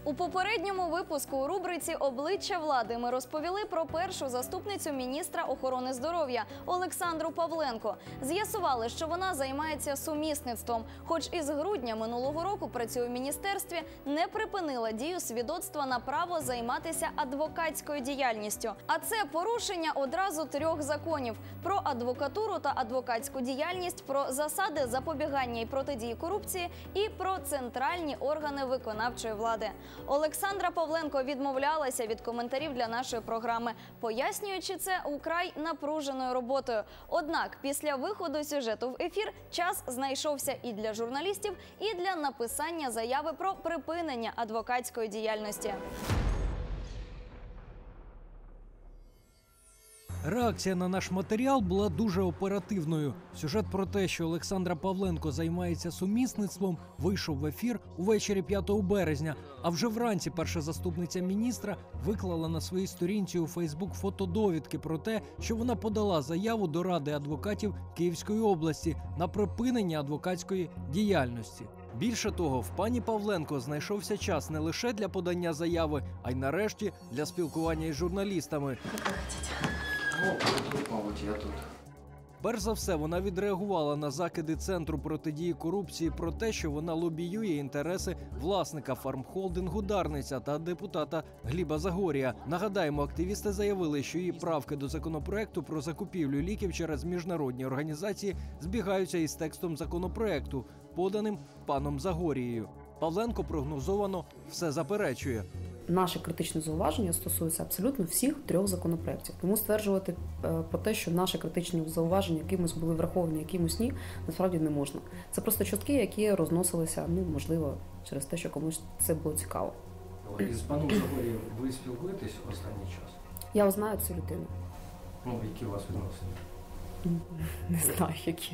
У попередньому випуску у рубриці «Обличчя влади» ми розповіли про першу заступницю міністра охорони здоров'я Олександру Павленко. З'ясували, що вона займається сумісництвом, хоч із грудня минулого року працює в міністерстві, не припинила дію свідоцтва на право займатися адвокатською діяльністю. А це порушення одразу 3 законів – про адвокатуру та адвокатську діяльність, про засади запобігання і протидії корупції і про центральні органи виконавчої влади. Олександра Павленко відмовлялася від коментарів для нашої програми, пояснюючи це украй напруженою роботою. Однак після виходу сюжету в ефір час знайшовся і для журналістів, і для написання заяви про припинення адвокатської діяльності. Реакція на наш матеріал була дуже оперативною. Сюжет про те, що Олександра Павленко займається сумісництвом, вийшов в ефір увечері 5 березня. А вже вранці перша заступниця міністра виклала на своїй сторінці у Фейсбук фотодовідки про те, що вона подала заяву до Ради адвокатів Київської області на припинення адвокатської діяльності. Більше того, в пані Павленко знайшовся час не лише для подання заяви, а й нарешті для спілкування із журналістами. Тут, мабуть, я тут. Перш за все, вона відреагувала на закиди Центру протидії корупції про те, що вона лобіює інтереси власника фармхолдингу «Дарниця» та депутата Гліба Загорія. Нагадаємо, активісти заявили, що її правки до законопроекту про закупівлю ліків через міжнародні організації збігаються із текстом законопроекту, поданим паном Загорією. Павленко прогнозовано все заперечує. Наші критичні зауваження стосуються абсолютно всіх 3 законопроєктів. Тому стверджувати про те, що наші критичні зауваження якимось були враховані, якимось ні, насправді не можна. Це просто чутки, які розносилися, можливо, через те, що комусь це було цікаво. Із паном Загорієм ви спілкуєтесь останній час? Я знаю цю людину. Які у вас відносини? Не знаю, які.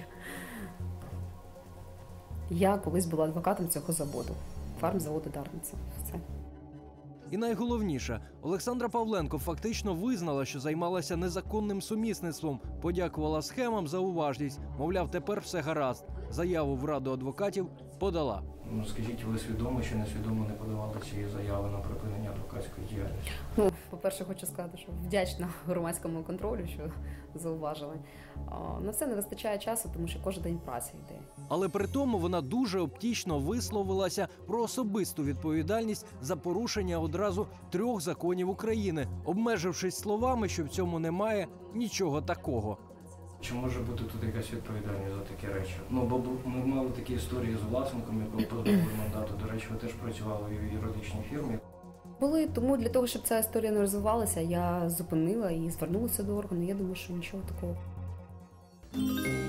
Я колись була адвокатом цього заводу. Фармзаводу «Дарниця». Все. І найголовніше, Олександра Павленко фактично визнала, що займалася незаконним сумісництвом, подякувала схемам за уважність, мовляв, тепер все гаразд. Заяву в Раду адвокатів подала. Скажіть, ви свідомо чи несвідомо не подавали цієї заяви на припинення адвокатської діяльності? По-перше, хочу сказати, що вдячна громадському контролю, що зауважили. На це не вистачає часу, тому що кожен день праця йде. Але при тому вона дуже оптічно висловилася про особисту відповідальність за порушення одразу 3 законів України, обмежившись словами, що в цьому немає нічого такого. Чи може бути тут якась відповідальність за такі речі? Бо ми мали такі історії з власником, якого позбавили мандату. До речі, ви теж працювали в юридичній фірмі. Були, тому для того, щоб ця історія не розвивалася, я зупинила і звернулася до органу. Я думаю, що нічого такого.